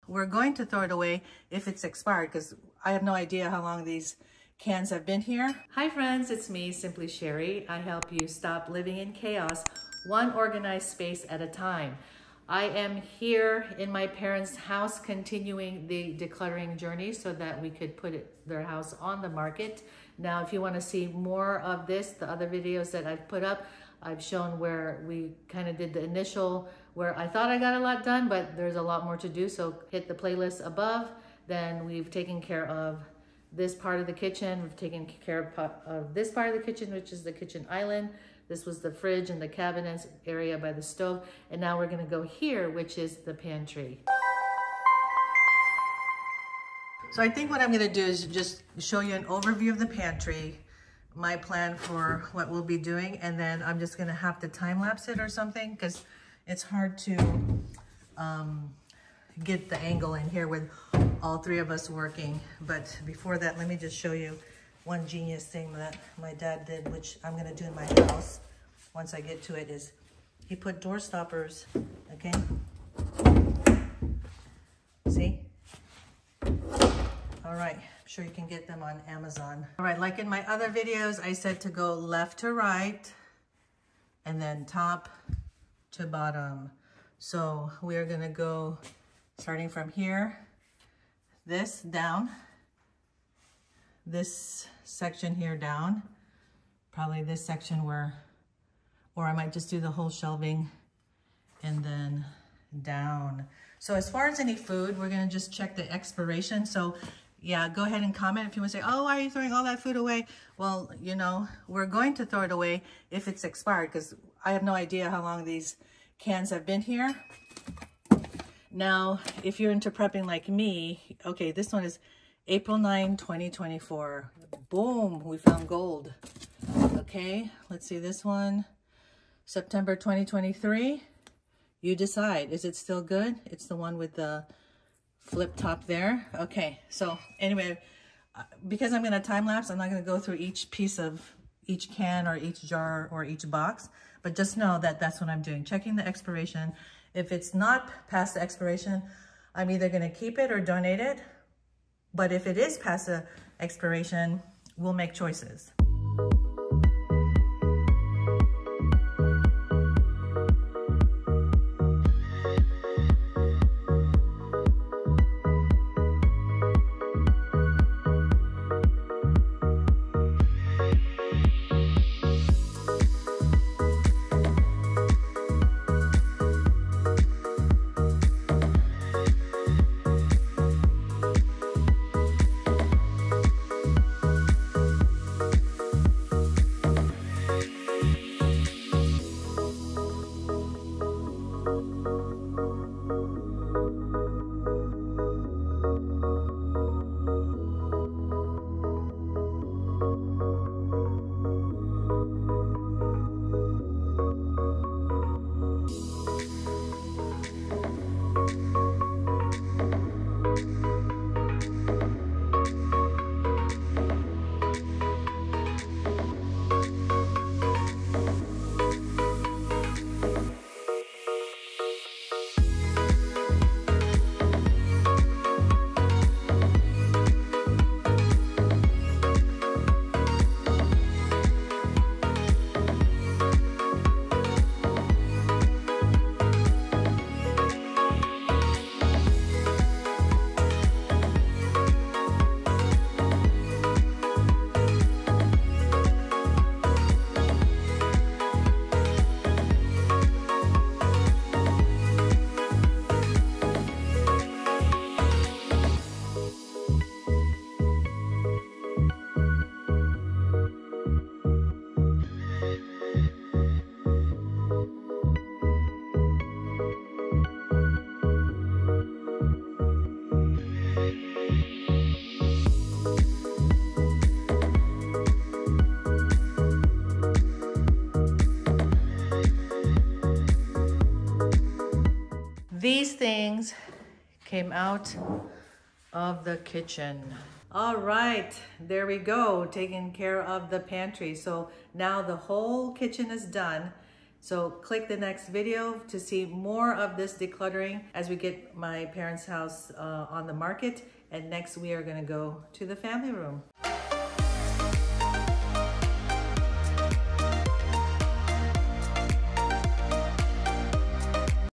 we're going to throw it away if it's expired, because I have no idea how long these cans have been here. Hi friends, it's me, Simply Sherry. I help you stop living in chaos, one organized space at a time. I am here in my parents' house continuing the decluttering journey so that we could put their house on the market. Now, if you want to see more of this, the other videos that I've put up, I've shown where we kind of did the initial, where I thought I got a lot done, but there's a lot more to do. So hit the playlist above. Then we've taken care of this part of the kitchen. We've taken care of this part of the kitchen, which is the kitchen island. This was the fridge and the cabinets area by the stove. And now we're gonna go here, which is the pantry. So I think what I'm gonna do is just show you an overview of the pantry, my plan for what we'll be doing, and then I'm just gonna have to time lapse it or something, because it's hard to get the angle in here with all three of us working. But before that, let me just show you one genius thing that my dad did, which I'm gonna do in my house once I get to it, is he put door stoppers, okay? See? All right, I'm sure you can get them on Amazon. All right, like in my other videos, I said to go left to right and then top to bottom. So we are gonna go starting from here, this down, this section here down, probably this section where, or I might just do the whole shelving and then down. So as far as any food, we're gonna just check the expiration. So yeah, go ahead and comment if you want to say, oh, why are you throwing all that food away? Well, you know, we're going to throw it away if it's expired, because I have no idea how long these cans have been here. Now, if you're into prepping like me, okay, this one is April 9, 2024. Boom, we found gold. Okay, let's see this one. September 2023. You decide, is it still good? It's the one with the flip top there. Okay, so anyway, because I'm gonna time lapse, I'm not gonna go through each piece of each can or each jar or each box, but just know that that's what I'm doing, checking the expiration. If it's not past the expiration, I'm either gonna keep it or donate it. But if it is past the expiration, we'll make choices. These things came out of the kitchen. All right, there we go, taking care of the pantry. So now the whole kitchen is done. So click the next video to see more of this decluttering as we get my parents' house on the market. And next we are going to go to the family room.